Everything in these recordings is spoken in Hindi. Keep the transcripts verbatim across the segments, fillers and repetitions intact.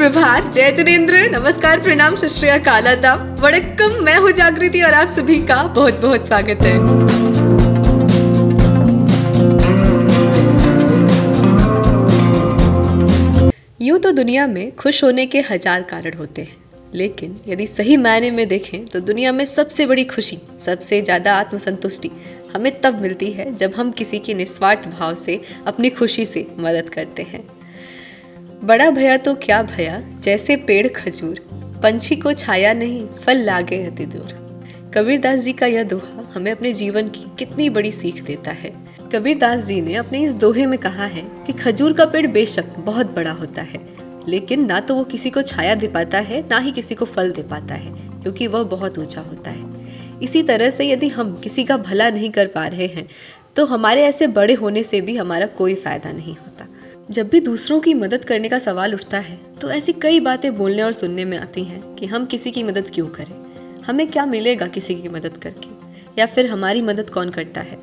सुप्रभात, जय जिनेंद्र, नमस्कार, प्रणाम, सत श्री अकाल, आदाब, वड़क्कम। मैं हूँ जागृति और आप सभी का बहुत बहुत स्वागत है। यूँ तो दुनिया में खुश होने के हजार कारण होते हैं, लेकिन यदि सही मायने में देखें तो दुनिया में सबसे बड़ी खुशी, सबसे ज़्यादा आत्मसंतुष्टि हमें तब मिलती है जब हम किसी की निस्वार्थ भाव से अपनी खुशी से मदद करते हैं। बड़ा भया तो क्या भया, जैसे पेड़ खजूर, पंछी को छाया नहीं, फल लागे अति दूर। कबीरदास जी का यह दोहा हमें अपने जीवन की कितनी बड़ी सीख देता है। कबीरदास जी ने अपने इस दोहे में कहा है कि खजूर का पेड़ बेशक बहुत बड़ा होता है, लेकिन ना तो वो किसी को छाया दे पाता है, ना ही किसी को फल दे पाता है, क्योंकि वह बहुत ऊंचा होता है। इसी तरह से यदि हम किसी का भला नहीं कर पा रहे हैं तो हमारे ऐसे बड़े होने से भी हमारा कोई फायदा नहीं होता। जब भी दूसरों की मदद करने का सवाल उठता है तो ऐसी कई बातें बोलने और सुनने में आती हैं कि हम किसी की मदद क्यों करें, हमें क्या मिलेगा किसी की मदद करके, या फिर हमारी मदद कौन करता है।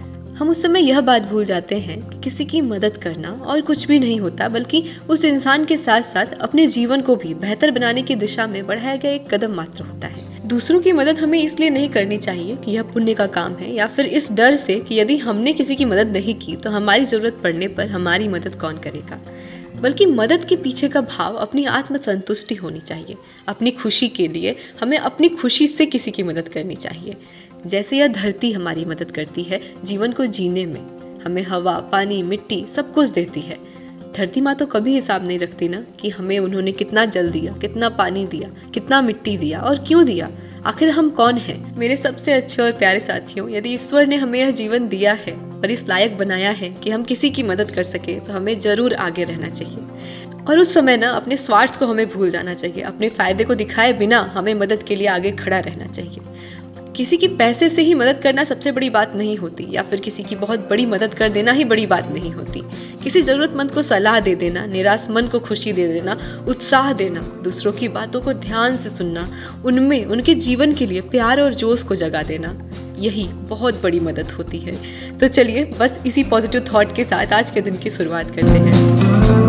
हम उस समय यह बात भूल जाते हैं कि किसी की मदद करना और कुछ भी नहीं होता, बल्कि उस इंसान के साथ साथ अपने जीवन को भी बेहतर बनाने की दिशा में बढ़ाया गया एक कदम मात्र होता है। दूसरों की मदद हमें इसलिए नहीं करनी चाहिए कि यह पुण्य का काम है, या फिर इस डर से कि यदि हमने किसी की मदद नहीं की तो हमारी जरूरत पड़ने पर हमारी मदद कौन करेगा, बल्कि मदद के पीछे का भाव अपनी आत्मसंतुष्टि होनी चाहिए। अपनी खुशी के लिए हमें अपनी खुशी से किसी की मदद करनी चाहिए। जैसे यह धरती हमारी मदद करती है जीवन को जीने में, हमें हवा, पानी, मिट्टी सब कुछ देती है। धरती माँ तो कभी हिसाब नहीं रखती ना कि हमें उन्होंने कितना जल दिया, कितना पानी दिया, कितना मिट्टी दिया और क्यों दिया, आखिर हम कौन हैं। मेरे सबसे अच्छे और प्यारे साथियों, यदि ईश्वर ने हमें यह जीवन दिया है और इस लायक बनाया है कि हम किसी की मदद कर सके, तो हमें जरूर आगे रहना चाहिए। और उस समय ना अपने स्वार्थ को हमें भूल जाना चाहिए। अपने फायदे को दिखाए बिना हमें मदद के लिए आगे खड़ा रहना चाहिए। किसी की पैसे से ही मदद करना सबसे बड़ी बात नहीं होती, या फिर किसी की बहुत बड़ी मदद कर देना ही बड़ी बात नहीं होती। किसी जरूरतमंद को सलाह दे देना, निराश मन को खुशी दे देना, उत्साह देना, दूसरों की बातों को ध्यान से सुनना, उनमें उनके जीवन के लिए प्यार और जोश को जगा देना, यही बहुत बड़ी मदद होती है। तो चलिए बस इसी पॉजिटिव थॉट के साथ आज के दिन की शुरुआत करते हैं।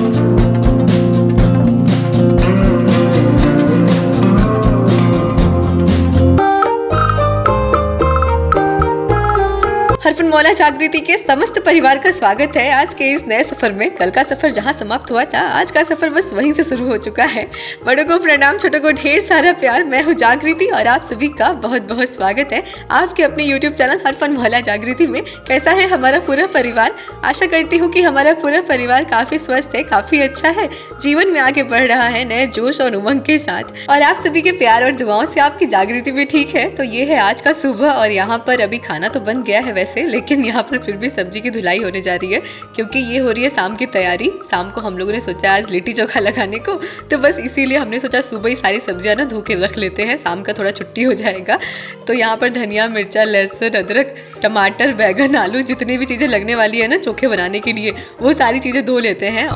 हरफन मौला जागृति के समस्त परिवार का स्वागत है आज के इस नए सफर में। कल का सफर जहां समाप्त हुआ था, आज का सफर बस वहीं से शुरू हो चुका है। बड़ों को प्रणाम, छोटों को ढेर सारा प्यार। मैं हूं जागृति और आप सभी का बहुत बहुत स्वागत है आपके अपने यूट्यूब चैनल हरफन मौला जागृति में। कैसा है हमारा पूरा परिवार? आशा करती हूँ कि हमारा पूरा परिवार काफी स्वस्थ है, काफी अच्छा है, जीवन में आगे बढ़ रहा है नए जोश और उमंग के साथ। और आप सभी के प्यार और दुआओं से आपकी जागृति भी ठीक है। तो ये है आज का सुबह और यहाँ पर अभी खाना तो बन गया है वैसे, लेकिन यहाँ पर फिर भी सब्जी की धुलाई होने जा रही है, क्योंकि ये हो रही है शाम की तैयारी। शाम को हम लोगों ने सोचा आज लिट्टी चोखा लगाने को, तो बस इसीलिए हमने सोचा सुबह ही सारी सब्जियां ना धो के रख लेते हैं, शाम का थोड़ा छुट्टी हो जाएगा। तो यहाँ पर धनिया, मिर्चा, लहसुन, अदरक, टमाटर, बैगन, आलू, जितनी भी चीज़ें लगने वाली है ना चोखे बनाने के लिए, वो सारी चीज़ें धो लेते हैं।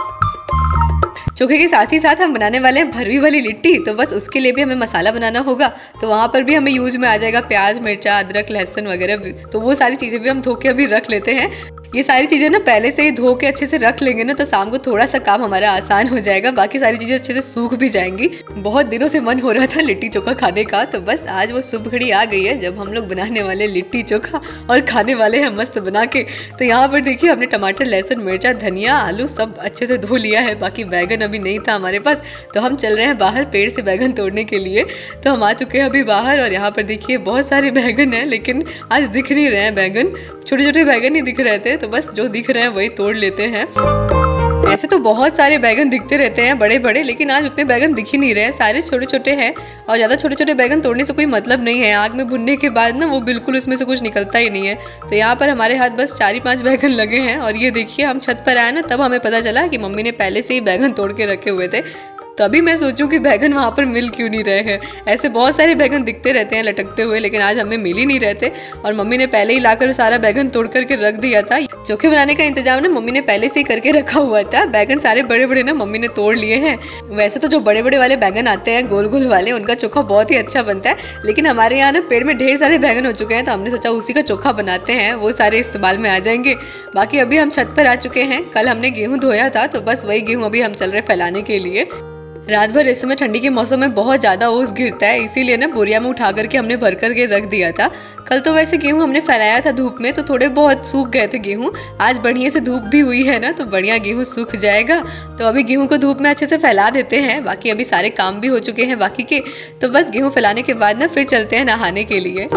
चोखे के साथ ही साथ हम बनाने वाले हैं भरवी वाली लिट्टी, तो बस उसके लिए भी हमें मसाला बनाना होगा। तो वहाँ पर भी हमें यूज में आ जाएगा प्याज, मिर्चा, अदरक, लहसुन वगैरह, तो वो सारी चीज़ें भी हम धो के अभी रख लेते हैं। ये सारी चीज़ें ना पहले से ही धो के अच्छे से रख लेंगे ना, तो शाम को थोड़ा सा काम हमारा आसान हो जाएगा, बाकी सारी चीज़ें अच्छे से सूख भी जाएंगी। बहुत दिनों से मन हो रहा था लिट्टी चोखा खाने का, तो बस आज वो शुभ घड़ी आ गई है जब हम लोग बनाने वाले लिट्टी चोखा और खाने वाले हैं मस्त बना के। तो यहाँ पर देखिए हमने टमाटर, लहसुन, मिर्चा, धनिया, आलू सब अच्छे से धो लिया है। बाकी बैगन अभी नहीं था हमारे पास, तो हम चल रहे हैं बाहर पेड़ से बैगन तोड़ने के लिए। तो हम आ चुके हैं अभी बाहर और यहाँ पर देखिए बहुत सारे बैगन हैं, लेकिन आज दिख नहीं रहे हैं बैगन, छोटे छोटे बैगन ही दिख रहे थे, तो बस जो दिख रहे हैं वही तोड़ लेते हैं। ऐसे तो बहुत सारे बैगन दिखते रहते हैं बड़े बड़े, लेकिन आज उतने बैगन दिख ही नहीं रहे हैं, सारे छोटे छोटे हैं। और ज़्यादा छोटे छोटे बैगन तोड़ने से कोई मतलब नहीं है, आग में भुनने के बाद ना वो बिल्कुल उसमें से कुछ निकलता ही नहीं है। तो यहाँ पर हमारे हाथ बस चार ही पाँच बैगन लगे हैं। और ये देखिए हम छत पर आए ना, तब हमें पता चला कि मम्मी ने पहले से ही बैगन तोड़ के रखे हुए थे। तो अभी मैं सोचूं कि बैगन वहाँ पर मिल क्यों नहीं रहे हैं। ऐसे बहुत सारे बैगन दिखते रहते हैं लटकते हुए, लेकिन आज हमें मिल ही नहीं रहते। और मम्मी ने पहले ही लाकर सारा बैगन तोड़ करके रख दिया था। चोखे बनाने का इंतजाम ना मम्मी ने पहले से ही करके रखा हुआ था। बैगन सारे बड़े बड़े ना मम्मी ने तोड़ लिए हैं। वैसे तो जो बड़े बड़े वाले बैगन आते हैं गोल गोल वाले, उनका चोखा बहुत ही अच्छा बनता है, लेकिन हमारे यहाँ ना पेड़ में ढेर सारे बैगन हो चुके हैं, तो हमने सोचा उसी का चोखा बनाते हैं, वो सारे इस्तेमाल में आ जाएंगे। बाकी अभी हम छत पर आ चुके हैं। कल हमने गेहूँ धोया था, तो बस वही गेहूँ अभी हम चल रहे फैलाने के लिए। रात भर इस समय ठंडी के मौसम में बहुत ज़्यादा ओस गिरता है, इसीलिए ना बोरिया में उठा करके हमने भर करके रख दिया था। कल तो वैसे गेहूँ हमने फैलाया था धूप में, तो थोड़े बहुत सूख गए थे गेहूँ। आज बढ़िया से धूप भी हुई है ना, तो बढ़िया गेहूँ सूख जाएगा। तो अभी गेहूँ को धूप में अच्छे से फैला देते हैं। बाकी अभी सारे काम भी हो चुके हैं बाकी के, तो बस गेहूँ फैलाने के बाद ना फिर चलते हैं नहाने के लिए।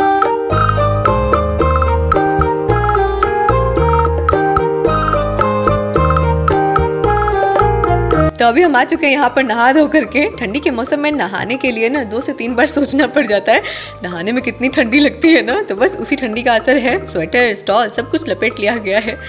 तो अभी हम आ चुके हैं यहाँ पर नहा धो करके। ठंडी के मौसम में नहाने के लिए ना दो से तीन बार सोचना पड़ जाता है, नहाने में कितनी ठंडी लगती है ना। तो बस उसी ठंडी का असर है, स्वेटर स्टॉल सब कुछ लपेट लिया गया है।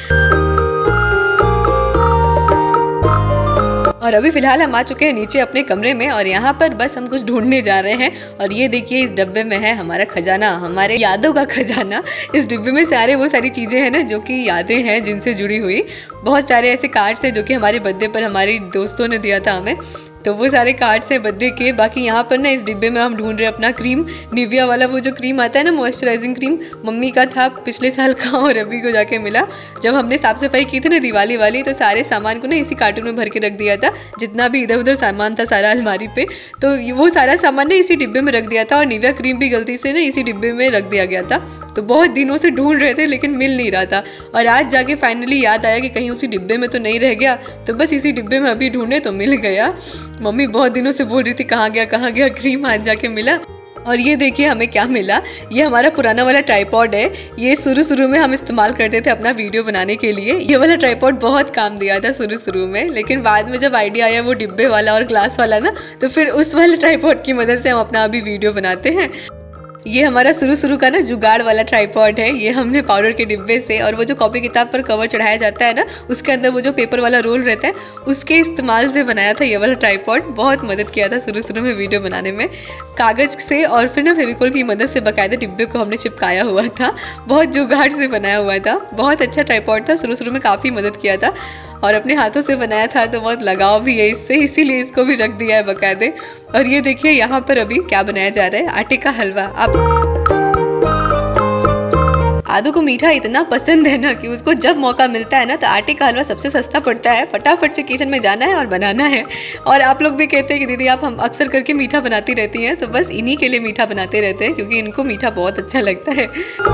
और अभी फिलहाल हम आ चुके हैं नीचे अपने कमरे में, और यहाँ पर बस हम कुछ ढूंढने जा रहे हैं। और ये देखिए इस डब्बे में है हमारा खजाना, हमारे यादों का खजाना। इस डिब्बे में सारे वो सारी चीज़ें हैं ना जो कि यादें हैं जिनसे जुड़ी हुई। बहुत सारे ऐसे कार्ड्स हैं जो कि हमारे बर्थडे पर हमारी दोस्तों ने दिया था हमें, तो वो सारे कार्ड्स हैं बर्थडे के। बाकी यहाँ पर ना इस डिब्बे में हम ढूंढ रहे हैं अपना क्रीम, निविया वाला वो जो क्रीम आता है ना मॉइस्चराइजिंग क्रीम, मम्मी का था पिछले साल का और अभी को जाके मिला। जब हमने साफ सफाई की थी ना दिवाली वाली, तो सारे सामान को ना इसी कार्टून में भर के रख दिया था, जितना भी इधर उधर सामान था सारा अलमारी पे, तो वो सारा सामान ना इसी डिब्बे में रख दिया था। और निविया क्रीम भी गलती से ना इसी डिब्बे में रख दिया गया था। तो बहुत दिनों से ढूंढ रहे थे लेकिन मिल नहीं रहा था, और आज जाके फाइनली याद आया कि कहीं उसी डिब्बे में तो नहीं रह गया। तो बस इसी डिब्बे में अभी ढूंढे तो मिल गया। मम्मी बहुत दिनों से बोल रही थी कहाँ गया कहाँ गया क्रीम, आज जाके मिला। और ये देखिए हमें क्या मिला, ये हमारा पुराना वाला ट्राइपॉड है। ये शुरू शुरू में हम इस्तेमाल करते थे अपना वीडियो बनाने के लिए। ये वाला ट्राइपॉड बहुत काम दिया था शुरू शुरू में, लेकिन बाद में जब आइडिया आया वो डिब्बे वाला और ग्लास वाला ना, तो फिर उस वाले ट्राइपॉड की मदद से हम अपना अभी वीडियो बनाते हैं। ये हमारा शुरू शुरू का ना जुगाड़ वाला ट्राइपॉड है। ये हमने पाउडर के डिब्बे से, और वो जो कॉपी किताब पर कवर चढ़ाया जाता है ना, उसके अंदर वो जो पेपर वाला रोल रहता है, उसके इस्तेमाल से बनाया था ये वाला ट्राइपॉड। बहुत मदद किया था शुरू शुरू में वीडियो बनाने में, कागज़ से और फिर ना फेविकोल की मदद से बाकायदा डिब्बे को हमने चिपकाया हुआ था। बहुत जुगाड़ से बनाया हुआ था, बहुत अच्छा ट्राइपॉड था, शुरू शुरू में काफ़ी मदद किया था। और अपने हाथों से बनाया था तो बहुत लगाव भी है इससे, इसीलिए इसको भी रख दिया है बाकायदे। और ये देखिए यहाँ पर अभी क्या बनाया जा रहा है, आटे का हलवा। आप आदू को मीठा इतना पसंद है ना कि उसको जब मौका मिलता है ना तो आटे का हलवा सबसे सस्ता पड़ता है, फटाफट से किचन में जाना है और बनाना है। और आप लोग भी कहते हैं कि दीदी आप हम अक्सर करके मीठा बनाती रहती हैं, तो बस इन्हीं के लिए मीठा बनाते रहते हैं, क्योंकि इनको मीठा बहुत अच्छा लगता है।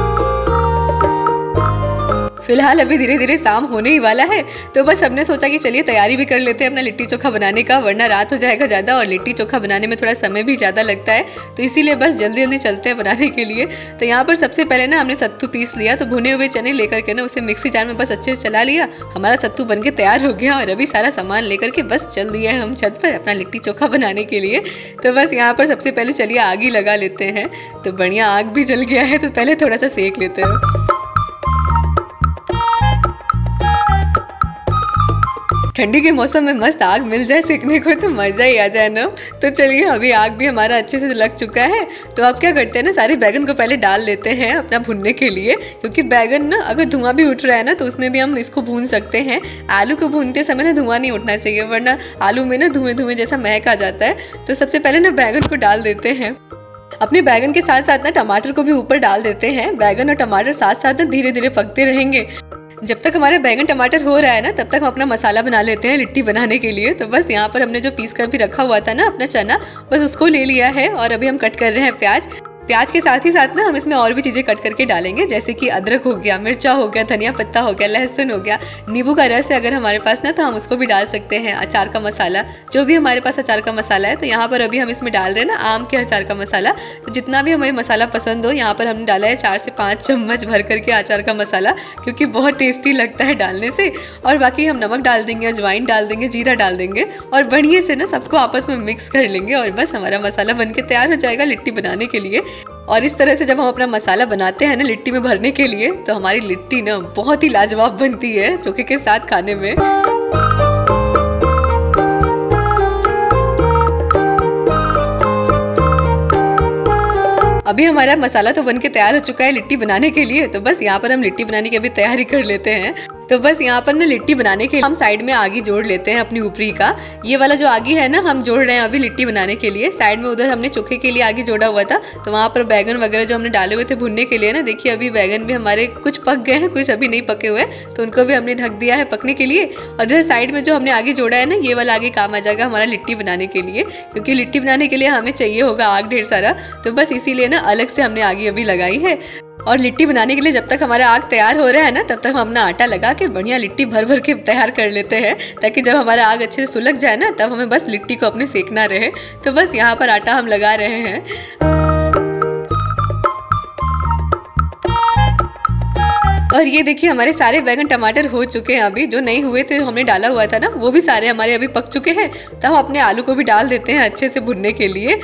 फिलहाल अभी धीरे धीरे शाम होने ही वाला है, तो बस हमने सोचा कि चलिए तैयारी भी कर लेते हैं अपना लिट्टी चोखा बनाने का, वरना रात हो जाएगा ज़्यादा, और लिट्टी चोखा बनाने में थोड़ा समय भी ज़्यादा लगता है, तो इसीलिए बस जल्दी जल्दी चलते हैं बनाने के लिए। तो यहाँ पर सबसे पहले ना हमने सत्तू पीस लिया, तो भुने हुए चने लेकर के ना उसे मिक्सी जार में बस अच्छे से चला लिया। हमारा सत्तू बन के तैयार हो गया, और अभी सारा सामान लेकर के बस चल दिया है हम छत पर अपना लिट्टी चोखा बनाने के लिए। तो बस यहाँ पर सबसे पहले चलिए आग ही लगा लेते हैं। तो बढ़िया आग भी जल गया है, तो पहले थोड़ा सा सेक लेते हैं। ठंडी के मौसम में मस्त आग मिल जाए सेकने को तो मज़ा ही आ जाए ना। तो चलिए अभी आग भी हमारा अच्छे से लग चुका है, तो अब क्या करते हैं ना, सारे बैगन को पहले डाल लेते हैं अपना भुनने के लिए, क्योंकि बैगन ना अगर धुआं भी उठ रहा है ना तो उसमें भी हम इसको भून सकते हैं। आलू को भूनते समय ना धुआं नहीं उठना चाहिए, वरना आलू में ना धुएं धुएं जैसा महक आ जाता है। तो सबसे पहले ना बैगन को डाल देते हैं। अपने बैगन के साथ साथ ना टमाटर को भी ऊपर डाल देते हैं। बैगन और टमाटर साथ साथ ना धीरे धीरे पकते रहेंगे। जब तक हमारे बैगन टमाटर हो रहा है ना, तब तक हम अपना मसाला बना लेते हैं लिट्टी बनाने के लिए। तो बस यहाँ पर हमने जो पीस कर भी रखा हुआ था ना अपना चना, बस उसको ले लिया है, और अभी हम कट कर रहे हैं प्याज। प्याज के साथ ही साथ ना हम इसमें और भी चीज़ें कट करके डालेंगे, जैसे कि अदरक हो गया, मिर्चा हो गया, धनिया पत्ता हो गया, लहसुन हो गया, नींबू का रस है अगर हमारे पास ना तो हम उसको भी डाल सकते हैं, अचार का मसाला, जो भी हमारे पास अचार का मसाला है। तो यहाँ पर अभी हम इसमें डाल रहे हैं ना आम के अचार का मसाला। तो जितना भी हमें मसाला पसंद हो, यहाँ पर हमने डाला है चार से पाँच चम्मच भर करके अचार का मसाला, क्योंकि बहुत टेस्टी लगता है डालने से। और बाकी हम नमक डाल देंगे, अजवाइन डाल देंगे, जीरा डाल देंगे, और बढ़िया से ना सबको आपस में मिक्स कर लेंगे, और बस हमारा मसाला बन के तैयार हो जाएगा लिट्टी बनाने के लिए। और इस तरह से जब हम अपना मसाला बनाते हैं ना लिट्टी में भरने के लिए, तो हमारी लिट्टी ना बहुत ही लाजवाब बनती है चोखे के साथ खाने में। अभी हमारा मसाला तो बन के तैयार हो चुका है लिट्टी बनाने के लिए, तो बस यहाँ पर हम लिट्टी बनाने की अभी तैयारी कर लेते हैं। तो बस यहाँ पर ना लिट्टी बनाने के लिए हम साइड में आगी जोड़ लेते हैं अपनी ऊपरी का। ये वाला जो आगी है ना हम जोड़ रहे हैं अभी लिट्टी बनाने के लिए। साइड में उधर हमने चोखे के लिए आगी जोड़ा हुआ था, तो वहाँ पर बैगन वगैरह जो हमने डाले हुए थे भुनने के लिए ना, देखिए अभी बैगन भी हमारे कुछ पक गए हैं, कुछ अभी नहीं पके हुए, तो उनको भी हमने ढक दिया है पकने के लिए। और इधर साइड में जो हमने आगे जोड़ा है ना, ये वाला आगे काम आ जाएगा हमारा लिट्टी बनाने के लिए, क्योंकि लिट्टी बनाने के लिए हमें चाहिए होगा आग ढेर सारा, तो बस इसीलिए ना अलग से हमने आगे अभी लगाई है। और लिट्टी बनाने के लिए जब तक हमारा आग तैयार हो रहा है ना, तब तक हम अपना आटा लगा के बढ़िया लिट्टी भर भर के तैयार कर लेते हैं, ताकि जब हमारा आग अच्छे से सुलग जाए ना, तब हमें बस लिट्टी को अपने सेकना रहे। तो बस यहाँ पर आटा हम लगा रहे हैं। और ये देखिए हमारे सारे बैगन टमाटर हो चुके हैं, अभी जो नहीं हुए थे हमने डाला हुआ था ना, वो भी सारे हमारे अभी पक चुके हैं। तो हम अपने आलू को भी डाल देते हैं अच्छे से भुनने के लिए।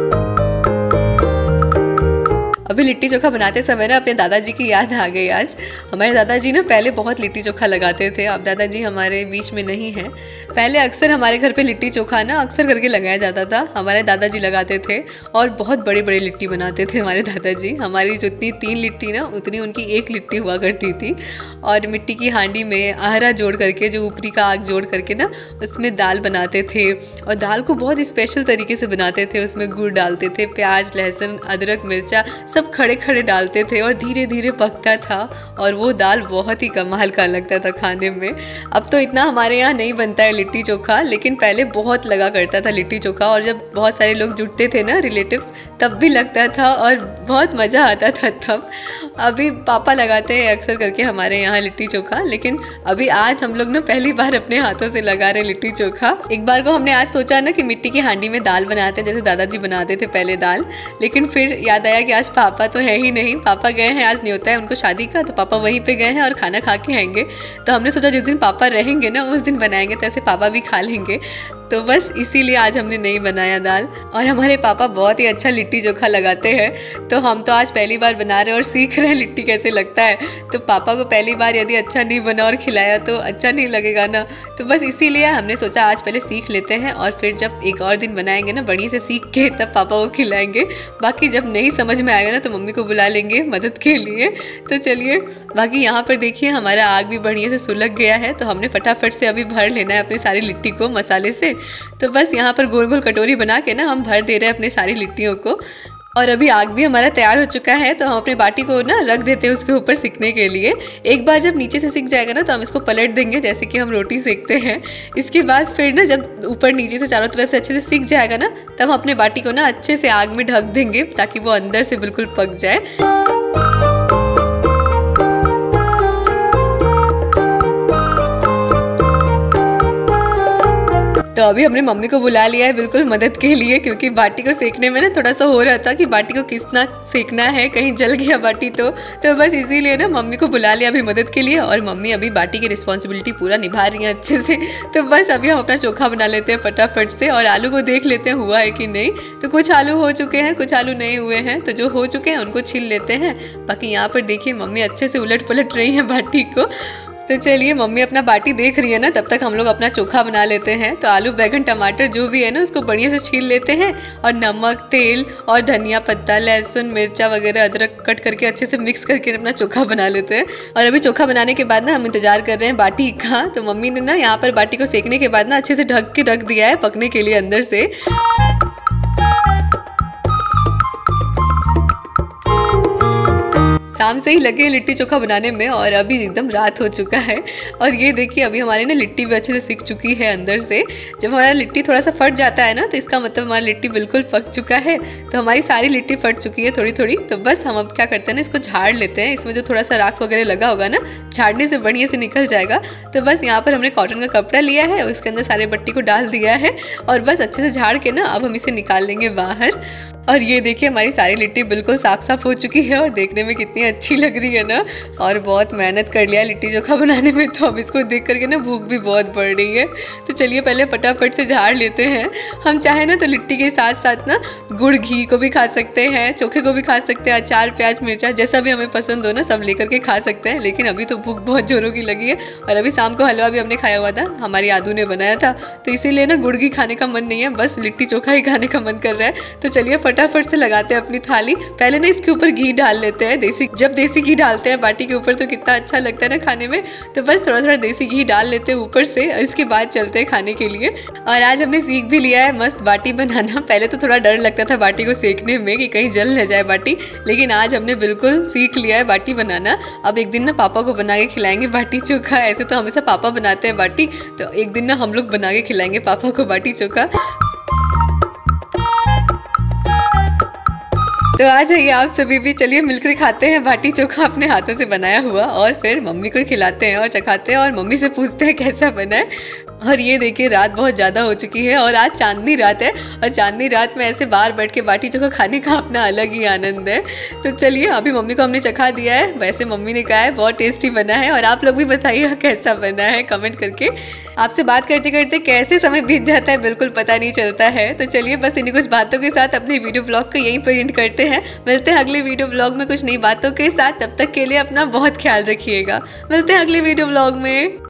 अभी लिट्टी चोखा बनाते समय ना अपने दादाजी की याद आ गई आज। हमारे दादाजी ना पहले बहुत लिट्टी चोखा लगाते थे, अब दादाजी हमारे बीच में नहीं है। पहले अक्सर हमारे घर पे लिट्टी चोखा ना अक्सर करके लगाया जाता था, हमारे दादाजी लगाते थे और बहुत बड़ी बड़ी लिट्टी बनाते थे हमारे दादाजी। हमारी जितनी तीन लिट्टी ना उतनी उनकी एक लिट्टी हुआ करती थी। और मिट्टी की हांडी में आहरा जोड़ करके, जो ऊपरी का आग जोड़ करके ना, उसमें दाल बनाते थे। और दाल को बहुत स्पेशल तरीके से बनाते थे, उसमें गुड़ डालते थे, प्याज लहसुन अदरक मिर्चा सब खड़े खड़े डालते थे और धीरे धीरे पकता था। और वो दाल बहुत ही कमाल का लगता था खाने में। अब तो इतना हमारे यहाँ नहीं बनता है लिट्टी चोखा, लेकिन पहले बहुत लगा करता था लिट्टी चोखा। और जब बहुत सारे लोग जुटते थे ना रिलेटिव्स, तब भी लगता था और बहुत मज़ा आता था तब। अभी पापा लगाते हैं अक्सर करके हमारे यहाँ लिट्टी चोखा, लेकिन अभी आज हम लोग ना पहली बार अपने हाथों से लगा रहे लिट्टी चोखा। एक बार को हमने आज सोचा ना कि मिट्टी की हांडी में दाल बनाते हैं जैसे दादाजी बनाते थे पहले दाल, लेकिन फिर याद आया कि आज पापा तो है ही नहीं, पापा गए हैं, आज न्योता है उनको शादी का, तो पापा वहीं पे गए हैं और खाना खा के आएंगे। तो हमने सोचा जिस दिन पापा रहेंगे ना उस दिन बनाएंगे, तो ऐसे पापा भी खा लेंगे। तो बस इसीलिए आज हमने नहीं बनाया दाल। और हमारे पापा बहुत ही अच्छा लिट्टी चोखा लगाते हैं, तो हम तो आज पहली बार बना रहे हैं और सीख रहे हैं लिट्टी कैसे लगता है। तो पापा को पहली बार यदि अच्छा नहीं बना और खिलाया तो अच्छा नहीं लगेगा ना, तो बस इसीलिए हमने सोचा आज पहले सीख लेते हैं और फिर जब एक और दिन बनाएंगे ना बढ़िया से सीख के, तब पापा को खिलाएंगे। बाकी जब नहीं समझ में आएगा ना तो मम्मी को बुला लेंगे मदद के लिए। तो चलिए, बाकी यहाँ पर देखिए हमारा आग भी बढ़िया से सुलग गया है, तो हमने फटाफट से अभी भर लेना है अपनी सारी लिट्टी को मसाले से। तो बस यहाँ पर गोल गोल कटोरी बना के ना हम भर दे रहे हैं अपनी सारी लिट्टियों को। और अभी आग भी हमारा तैयार हो चुका है, तो हम अपने बाटी को ना रख देते हैं उसके ऊपर सिकने के लिए। एक बार जब नीचे से सिक जाएगा ना तो हम इसको पलट देंगे जैसे कि हम रोटी सेकते हैं। इसके बाद फिर ना जब ऊपर नीचे से चारों तरफ से अच्छे से सिक जाएगा ना, तब हम अपने बाटी को ना अच्छे से आग में ढक देंगे ताकि वो अंदर से बिल्कुल पक जाए। तो अभी हमने मम्मी को बुला लिया है बिल्कुल मदद के लिए, क्योंकि बाटी को सेकने में ना थोड़ा सा हो रहा था कि बाटी को किसना सेकना है, कहीं जल गया बाटी तो तो बस इसीलिए ना मम्मी को बुला लिया अभी मदद के लिए। और मम्मी अभी बाटी की रिस्पॉन्सिबिलिटी पूरा निभा रही हैं अच्छे से। तो बस अभी हम अपना चोखा बना लेते हैं फटाफट से और आलू को देख लेते हैं हुआ है कि नहीं। तो कुछ आलू हो चुके हैं, कुछ आलू नहीं हुए हैं, तो जो हो चुके हैं उनको छील लेते हैं। बाकी यहाँ पर देखिए मम्मी अच्छे से उलट पलट रही हैं बाटी को। तो चलिए, मम्मी अपना बाटी देख रही है ना, तब तक हम लोग अपना चोखा बना लेते हैं। तो आलू बैगन टमाटर जो भी है ना उसको बढ़िया से छील लेते हैं और नमक तेल और धनिया पत्ता लहसुन मिर्चा वगैरह अदरक कट करके अच्छे से मिक्स करके अपना चोखा बना लेते हैं। और अभी चोखा बनाने के बाद ना हम इंतजार कर रहे हैं बाटी का। तो मम्मी ने ना यहाँ पर बाटी को सेकने के बाद ना अच्छे से ढक के रख दिया है पकने के लिए अंदर से। शाम से ही लगे लिट्टी चोखा बनाने में और अभी एकदम रात हो चुका है। और ये देखिए अभी हमारी ना लिट्टी भी अच्छे से सिक चुकी है अंदर से। जब हमारा लिट्टी थोड़ा सा फट जाता है ना, तो इसका मतलब हमारी लिट्टी बिल्कुल पक चुका है। तो हमारी सारी लिट्टी फट चुकी है थोड़ी थोड़ी। तो बस हम अब क्या करते हैं ना, इसको झाड़ लेते हैं। इसमें जो थोड़ा सा राख वगैरह लगा होगा ना, झाड़ने से बढ़िया से निकल जाएगा। तो बस यहाँ पर हमने कॉटन का कपड़ा लिया है, उसके अंदर सारे बट्टी को डाल दिया है और बस अच्छे से झाड़ के ना अब हम इसे निकाल लेंगे बाहर। और ये देखिए हमारी सारी लिट्टी बिल्कुल साफ साफ हो चुकी है और देखने में कितनी अच्छी लग रही है ना। और बहुत मेहनत कर लिया लिट्टी चोखा बनाने में, तो अब इसको देख करके ना भूख भी बहुत बढ़ रही है। तो चलिए पहले फटाफट से झाड़ लेते हैं। हम चाहे ना तो लिट्टी के साथ साथ ना गुड़ घी को भी खा सकते हैं, चोखे को भी खा सकते हैं, अचार प्याज मिर्चा जैसा भी हमें पसंद हो ना सब लेकर के खा सकते हैं। लेकिन अभी तो भूख बहुत जोरों की लगी है। और अभी शाम को हलवा भी हमने खाया हुआ था, हमारी आदू ने बनाया था, तो इसीलिए ना गुड़ घी खाने का मन नहीं है, बस लिट्टी चोखा ही खाने का मन कर रहा है। तो चलिए फटाफट फटाफट से लगाते हैं अपनी थाली। पहले ना इसके ऊपर घी डाल लेते हैं, देसी जब देसी घी डालते हैं बाटी के ऊपर तो कितना अच्छा लगता है ना खाने में। तो बस थोड़ा थोड़ा देसी घी डाल लेते हैं ऊपर से, इसके बाद चलते हैं खाने के लिए। और आज हमने सीख भी लिया है मस्त बाटी बनाना। पहले तो थोड़ा डर लगता था बाटी को सेकने में कि कहीं जल न जाए बाटी, लेकिन आज हमने बिल्कुल सीख लिया है बाटी बनाना। अब एक दिन ना पापा को बना के खिलाएंगे बाटी चोखा। ऐसे तो हमेशा पापा बनाते हैं बाटी, तो एक दिन ना हम लोग बना के खिलाएंगे पापा को बाटी चोखा। तो आ जाइए आप सभी भी, चलिए मिलकर खाते हैं बाटी चोखा अपने हाथों से बनाया हुआ, और फिर मम्मी को खिलाते हैं और चखाते हैं और मम्मी से पूछते हैं कैसा बना है। और ये देखिए रात बहुत ज़्यादा हो चुकी है और आज चांदनी रात है, और चांदनी रात में ऐसे बाहर बैठ के बाटी चोखा खाने का अपना अलग ही आनंद है। तो चलिए अभी मम्मी को हमने चखा दिया है। वैसे मम्मी ने कहा है बहुत टेस्टी बना है, और आप लोग भी बताइए कैसा बना है कमेंट करके। आपसे बात करते करते कैसे समय बीत जाता है बिल्कुल पता नहीं चलता है। तो चलिए बस इन्हीं कुछ बातों के साथ अपने वीडियो ब्लॉग को यहीं पर एंड करते हैं। मिलते हैं अगले वीडियो ब्लॉग में कुछ नई बातों के साथ। तब तक के लिए अपना बहुत ख्याल रखिएगा। मिलते हैं अगले वीडियो ब्लॉग में।